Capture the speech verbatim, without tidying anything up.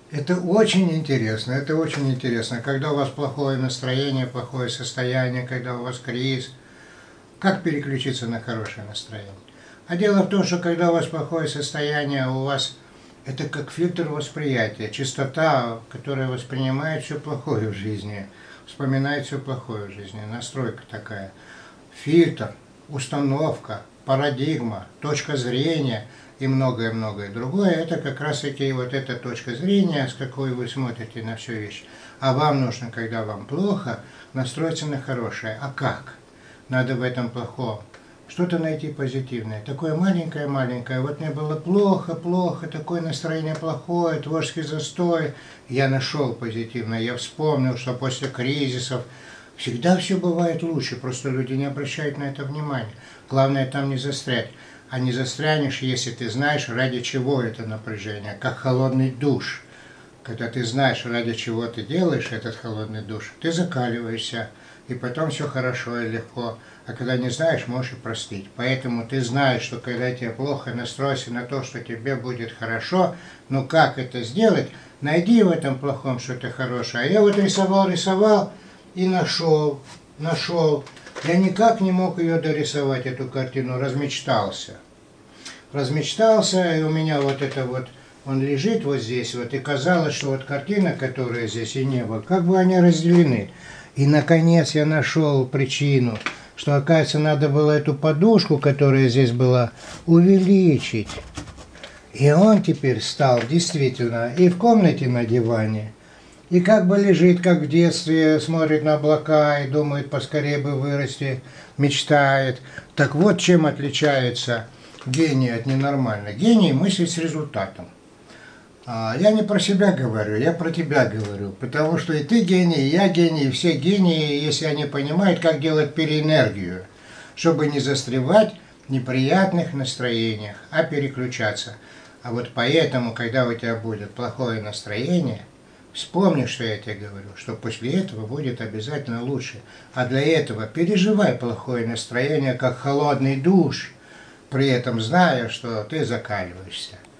Это очень интересно, это очень интересно. Когда у вас плохое настроение, плохое состояние, когда у вас кризис, как переключиться на хорошее настроение? А дело в том, что когда у вас плохое состояние, у вас это как фильтр восприятия, частота, которая воспринимает все плохое в жизни, вспоминает все плохое в жизни, настройка такая. Фильтр, установка, парадигма, точка зрения и многое-многое другое, это как раз таки вот эта точка зрения, с какой вы смотрите на всю вещь. А вам нужно, когда вам плохо, настроиться на хорошее. А как? Надо в этом плохом что-то найти позитивное. Такое маленькое-маленькое. Вот мне было плохо, плохо, такое настроение плохое, творческий застой. Я нашел позитивное. Я вспомнил, что после кризисов всегда все бывает лучше. Просто люди не обращают на это внимания. Главное там не застрять. А не застрянешь, если ты знаешь, ради чего это напряжение. Как холодный душ. Когда ты знаешь, ради чего ты делаешь этот холодный душ, ты закаливаешься. И потом все хорошо и легко. А когда не знаешь, можешь и простить. Поэтому ты знаешь, что когда тебе плохо, настройся на то, что тебе будет хорошо. Но как это сделать? Найди в этом плохом что-то хорошее. А я вот рисовал, рисовал и нашел, нашел. Я никак не мог ее дорисовать, эту картину, размечтался. Размечтался, и у меня вот это вот, он лежит вот здесь вот, и казалось, что вот картина, которая здесь, и небо, как бы они разделены. И, наконец, я нашел причину, что, оказывается, надо было эту подушку, которая здесь была, увеличить. И он теперь стал действительно и в комнате на диване, и как бы лежит, как в детстве, смотрит на облака и думает, поскорее бы вырасти, мечтает. Так вот, чем отличается гений от ненормального. Гений мыслит с результатом. Я не про себя говорю, я про тебя говорю, потому что и ты гений, и я гений, и все гении, если они понимают, как делать переэнергию, чтобы не застревать в неприятных настроениях, а переключаться. А вот поэтому, когда у тебя будет плохое настроение, вспомни, что я тебе говорю, что после этого будет обязательно лучше. А для этого переживай плохое настроение, как холодный душ, при этом зная, что ты закаливаешься.